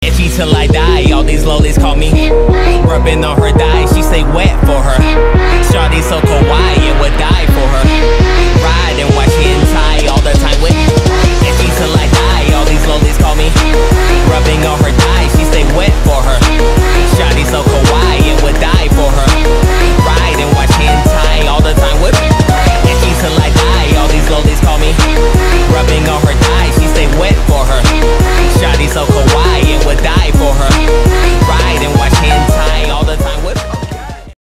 Itchy till I die, all these lowlies call me rubbing on her thigh, she say wet for her. Shawty so kawaii, it would die for her.